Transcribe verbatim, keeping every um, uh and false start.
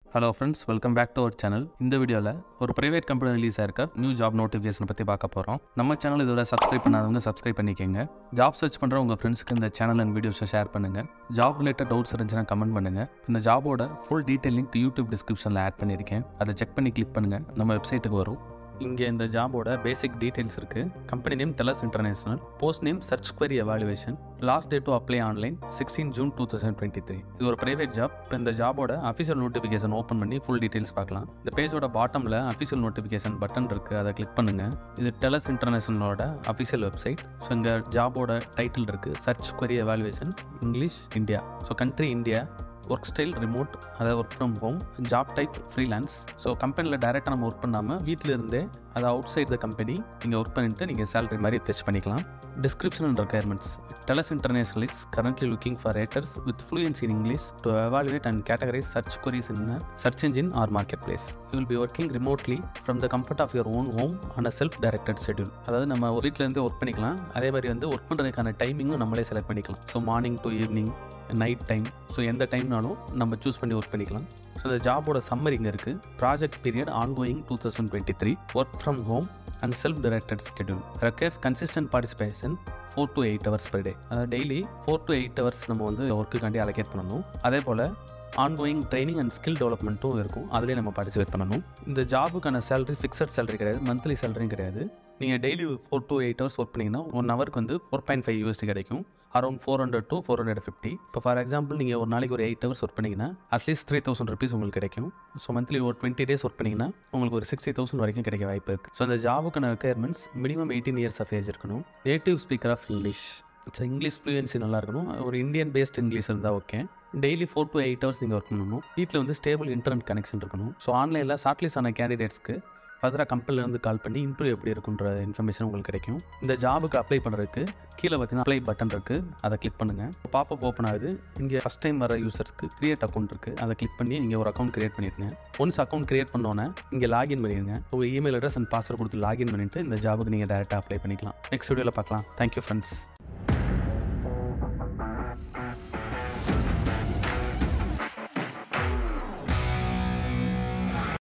Hello friends, welcome back to our channel. In this video, ஒரு private company release ஆயிருக்க new job notification பத்தி பார்க்க போறோம். நம்ம சேனல் இதுவரை subscribe பண்ணாதவங்க subscribe பண்ணிக்கங்க. Job search பண்ற உங்க friendsக்கு இந்த channel and videos share பண்ணுங்க. Job related doubts இருந்துச்சுனா கமெண்ட் பண்ணுங்க. இந்த ஜாபோட full detail link YouTube descriptionல ஆட் பண்ணிருக்கேன். அதை செக் பண்ணி click பண்ணுங்க. நம்ம வெப்சைட்டுக்கு வரும். இங்கே இந்த ஜாபோட பேசிக் டீடைல்ஸ் இருக்கு. Company name Telus International, post name search query evaluation, last date to apply online sixteen June two thousand twenty three. இது ஒரு பிரைவேட் ஜாப். இப்போ இந்த ஜாபோட அஃபிஷியல் நோட்டிஃபிகேஷன் ஓப்பன் பண்ணி ஃபுல் டீடைல்ஸ் பார்க்கலாம். இந்த பேஜோட பாட்டமில் அஃபிஷியல் நோட்டிஃபிகேஷன் பட்டன் இருக்கு, அதை கிளிக் பண்ணுங்க. இது Telus Internationalோட அஃபிஷியல் வெப்சைட். ஸோ இங்கே ஜாபோட டைட்டில் இருக்கு search query evaluation, English India. So country India, work style remote, அதாவது work from home, job type freelance. So கம்பெனியில் டைரெக்டாக நம்ம ஒர்க் பண்ணாமல் வீட்டில் இருந்தே அதை அவுட் சைட் த கம்பெனி நீங்கள் ஒர்க் பண்ணிட்டு நீங்கள் சேலரி மாதிரி ஃபெச் பண்ணிக்கலாம். Description and requirements. Telus International is currently looking for writers with fluency in English to evaluate and categorize search queries in a search engine or marketplace. You will be working remotely from the comfort of your own home on a self-directed schedule. அதாவது நம்ம வீட்டில் இருந்து work பண்ணிக்கலாம். அதே மாதிரி வந்து work பண்ணுறதுக்கான டைமிங்கும் நம்மளே செலக்ட் பண்ணிக்கலாம். So morning to evening, night time, so எந்த டைம்னாலும் நம்ம சூஸ் பண்ணி ஒர்க் பண்ணிக்கலாம். ஸோ இந்த ஜாபோட சம்மரி இங்கே இருக்குது. Project period ongoing two thousand twenty three, work from home and self directed schedule, requires consistent participation four to eight hours per day. அதாவது daily four to eight hours நம்ம வந்து ஒர்க்குக்காண்டி allocate பண்ணணும். அதே போல் ஆன்கோயிங் ட்ரைனிங் அண்ட் ஸ்கில் டெவலப்மெண்ட்டும் இருக்கும், அதிலே நம்ம பார்ட்டிசிபேட் பண்ணணும். இந்த ஜாபுக்கான சேலரி ஃபிக்ஸட் சேலரி கிடையாது, மந்த்லி சேலரியும் கிடையாது. நீங்கள் daily four to eight hours work பண்ணிங்கன்னா ஒன் ஹவருக்கு வந்து ஃபோர் பாயிண்ட் ஃபைவ் யூஎஸ்டி கிடைக்கும், around four hundred to four hundred fifty. இப்போ ஃபார் எக்ஸாம்பிள் நீங்கள் ஒரு நாளைக்கு ஒரு எயிட் ஹவர்ஸ் ஒர்க் பண்ணிங்கன்னா அட்லீஸ்ட் த்ரீ தௌசண்ட் ருபீஸ் உங்களுக்கு கிடைக்கும். ஸோ மந்த்லி ஒரு டுவெண்ட்டி டேஸ் ஒர்க் பண்ணிங்கன்னா உங்களுக்கு ஒரு சிக்ஸ்டி தௌசண்ட் வரைக்கும் கிடைக்க வாய்ப்பு இருக்குது. ஸோ இந்த ஜாபுக்கான requirements minimum eighteen years of age இருக்கணும், native speaker of English, so English fluency நல்லா இருக்கணும், ஒரு இந்தியன் பேஸ்ட் இங்கிலீஷ் இருந்தால் okay. Daily four to eight hours நீங்கள் ஒர்க் பண்ணணும். வீட்டில் வந்து ஸ்டேபிள் இன்டர்நெட் கனெக்ஷன் இருக்கணும். ஸோ ஆன்லைனில் ஷார்ட்லிஸ்ட் ஆன கேண்டிடேட்ஸ்க்கு ஃபர்தராக கம்பெனிலேருந்து கால் பண்ணி இன்டர்வியூ எப்படி இருக்குன்ற இன்ஃபர்மேஷன் உங்களுக்கு கிடைக்கும். இந்த ஜாபுக்கு அப்ளை பண்ணுறதுக்கு கீழே பார்த்தீங்கன்னா அப்ளை பட்டன் இருக்குது, அதை கிளிக் பண்ணுங்கள். பாப்பப் ஓப்பன் ஆகுது. இங்கே ஃபஸ்ட் டைம் வர யூசர்ஸ்க்கு கிரியேட் அக்கௌண்ட் இருக்குது, அதை கிளிக் பண்ணி இங்கே ஒரு அக்கௌண்ட் கிரியேட் பண்ணிடுங்க. ஒன்ஸ் அக்கௌண்ட் கிரியேட் பண்ணோன்னே இங்கே லாகின் பண்ணிடுங்க. உங்கள் இமெயில் அட்ரஸ் அண்ட் பாஸ்வேர்ட் கொடுத்து லாகின் பண்ணிவிட்டு இந்த ஜாபுக்கு நீங்கள் டேரெக்டாக அப்ளை பண்ணிக்கலாம். நெக்ஸ்ட் வீடியோவில் பார்க்கலாம். Thank you friends.